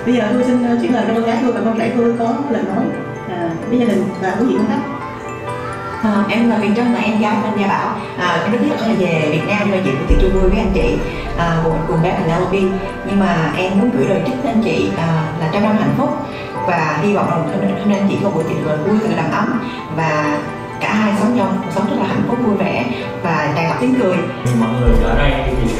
Bây giờ tôi xin chuyển lời cho con gái tôi và con trai tôi có lời nói với gia đình và quý vị khán giả. Em là Huyền Trân, là em gái của anh Gia Bảo. Em rất tiếc là về Việt Nam để dự tiệc trưa vui với anh chị cùng bé Thành Lobby. Nhưng mà em muốn gửi lời chúc đến anh chị là trăm năm hạnh phúc, và hy vọng rằng hôm nay anh chị có buổi tiệc vui thật là đầm ấm, và cả hai sống trong cuộc sống rất là hạnh phúc, vui vẻ và tràn ngập tiếng cười. Mọi người ở đây thì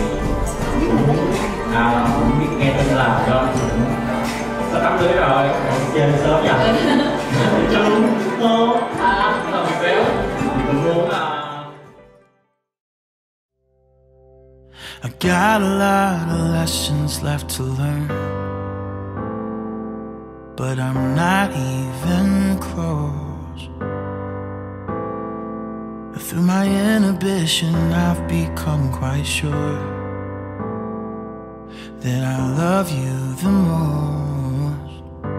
cũng biết nghe tin là do sắp đám cưới rồi, chơi sớm vậy. Chung tốt là mình béo, mình muốn là I got a lot of lessons left to learn, but I'm not even close. Through my inhibition, I've become quite sure that I love you the most.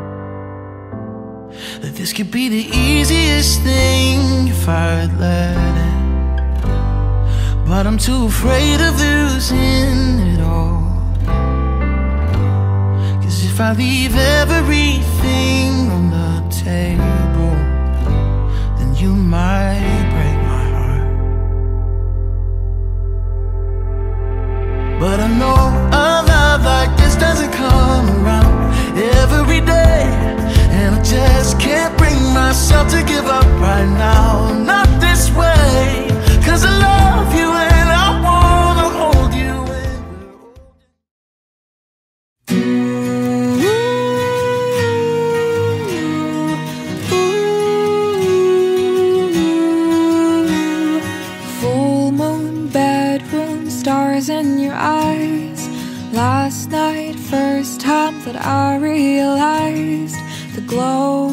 That this could be the easiest thing if I'd let it, but I'm too afraid of losing it all. 'Cause if I leave everything on the table, then you might break my heart. But I know a love like this doesn't come around every day, and I just can't bring myself to give up right now. Not this way, 'cause I love you and I wanna hold you when Full moon, bedroom, stars in your eyes. Last night, first time that I realized the glow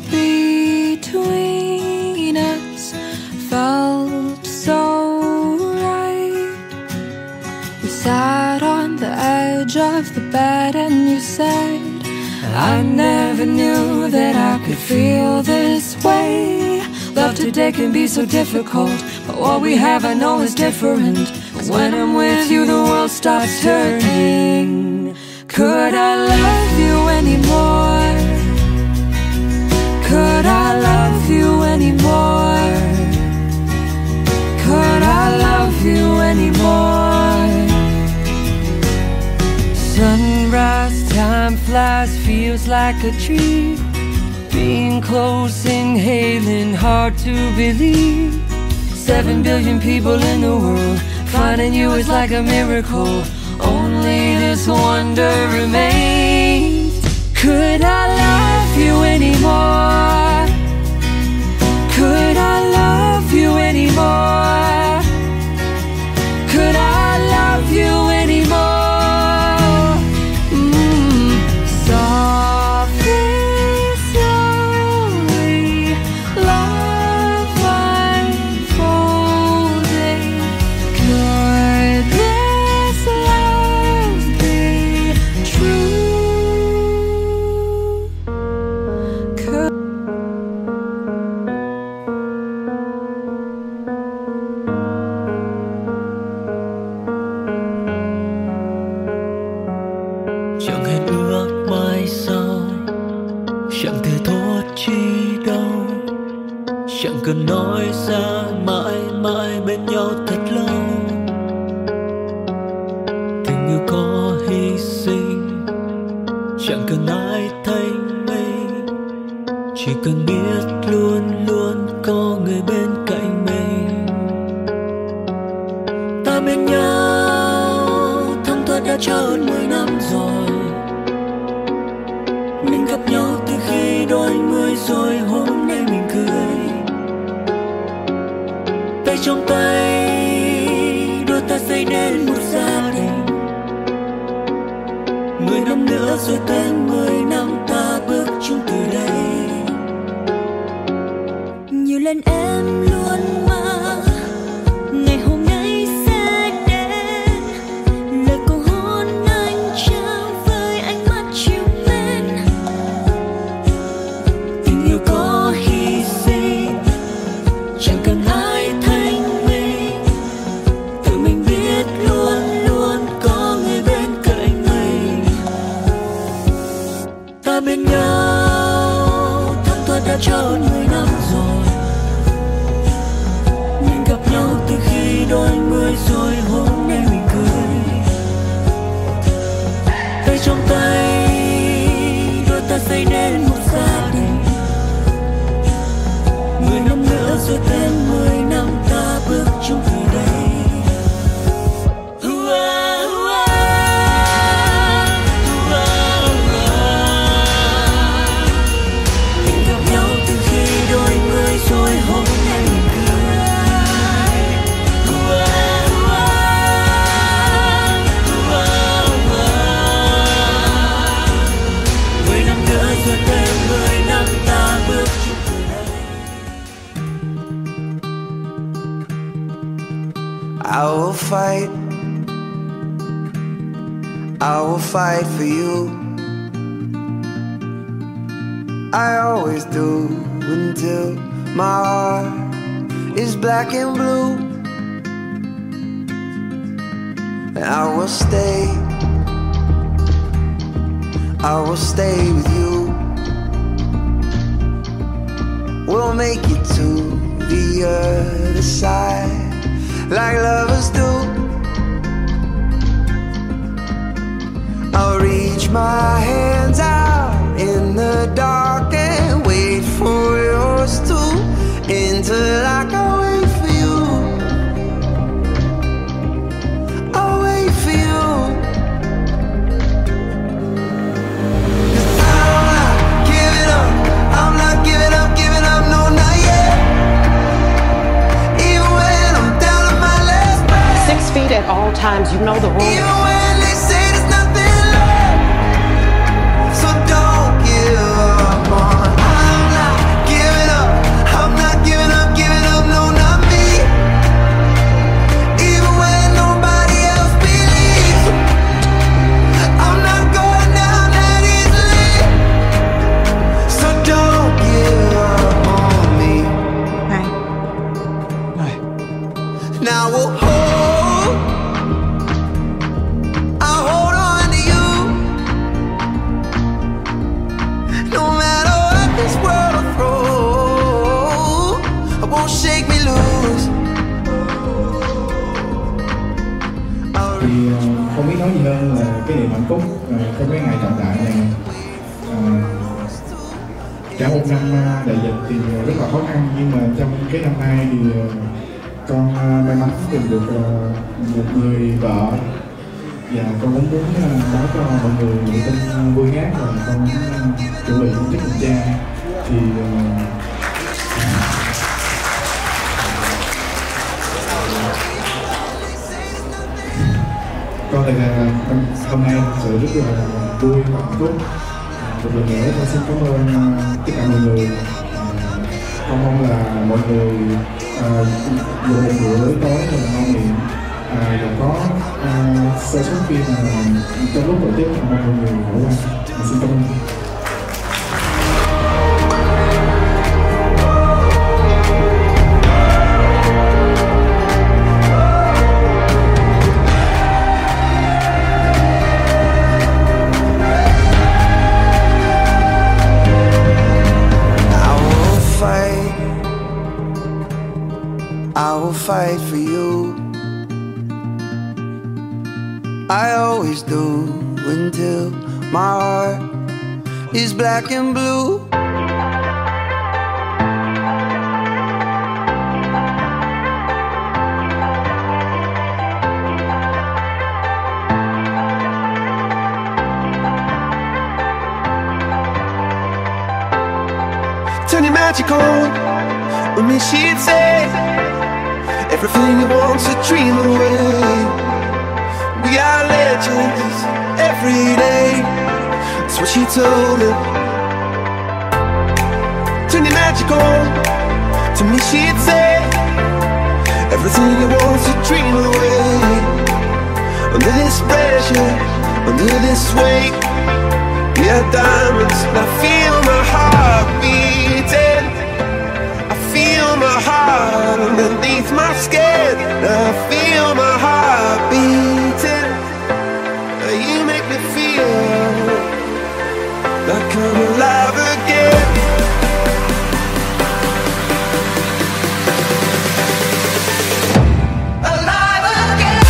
between us felt so right. We sat on the edge of the bed and you said, I never knew that I could feel this way. Love today can be so difficult, but what we have I know is different. When I'm with you the world stops turning. Could I love you anymore? Could I love you anymore? Could I love you anymore? Sunrise, time flies, feels like a dream. Being close, inhaling, hard to believe. 7 billion people in the world, finding you is like a miracle. Only this wonder remains. Could I love you anymore? Could I love you anymore? Could I love you anymore? Softly, slowly, love unfolding. Could this love be true? Could chẳng hẹn ước mai sau, chẳng thể thốt chi đâu, chẳng cần nói ra mãi mãi bên nhau thật lâu. Tình yêu có hy sinh, chẳng cần ai thanh minh, chỉ cần biết luôn luôn có người bên cạnh mình. Ta bên nhau thấm thoát đã trao hơn 10 năm rồi. Mình gặp nhau từ khi đôi mươi rồi, hôm nay mình cười. Tay trong tay, đôi ta xây nên một gia đình. 10 năm nữa rồi tên 10 năm ta bước chung từ đây. nhiều lần em luôn mơ ngày hôm nay sẽ đến, lời cầu hôn anh trao với ánh mắt chiều mến. Tình yêu có hy sinh, chẳng cần ai thanh minh, tự mình biết luôn luôn có người bên cạnh mình. I will fight. I will fight for you. I always do until my heart is black and blue. And I will stay. I will stay with you. We'll make it to the other side like lovers do. I'll reach my hands out in the dark and wait for yours to, until I can wait for you. I'll wait for you. 'Cause I'm not giving up. I'm not giving up, no, not yet. Even when I'm down to my last breath. 6 feet at all times, you know the rules. Even when they say there's nothing left, so don't give up on. I'm not giving up. I'm not giving up, no, not me. Even when nobody else believes, I'm not going down that easily. So don't give up on me. Right. Now we'll I'll hold on to you. No matter what this world will throw, it won't shake me loose. Thì không biết nói gì hơn là cái niềm hạnh phúc trong cái ngày trọng đại này. Cả một năm đại dịch thì rất là khó khăn, nhưng mà trong cái năm nay thì con may mắn tìm được một người vợ, và con cũng muốn báo cho mọi người một tin vui khác là con chuẩn bị chức làm cha. Thì con thì hôm nay thật sự rất là vui và hạnh phúc. Một lần nữa con xin cảm ơn tất cả mọi người. Con mong là mọi người dùng một bữa tối rất là ngon miệng và có sơ suất khi mà trong lúc tổ chức mong mọi người bỏ qua. Xin cảm ơn. I will fight for you. I always do until my heart is black and blue. Turn your magic on with me, she'd say. Everything you want to dream away. We are legends every day. That's what she told me. Turn your magic on. To me she'd say, everything you want to dream away. Under this pressure, under this weight, we are diamonds. And I feel my heart beating. I feel my heart underneath my skin. I feel my heart beating. You make me feel like I'm alive again. Alive again.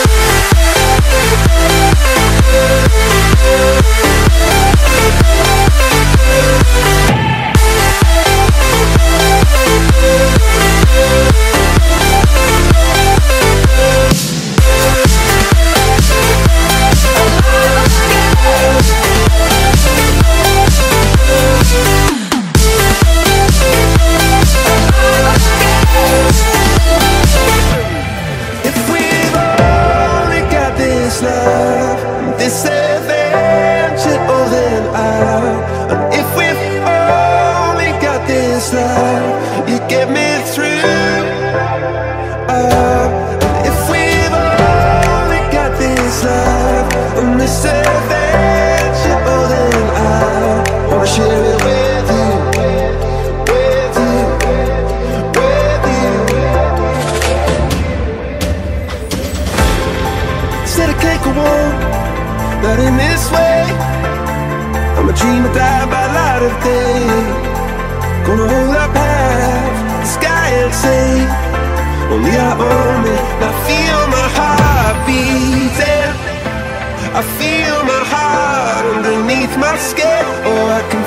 This adventure, oh then and if we've only got this love, you get me through. And if we running this way. I'm a dreamer, die by light of day. Gonna hold up half the sky and say, only I own it. I feel my heart beating, I feel my heart underneath my skin. Oh, I can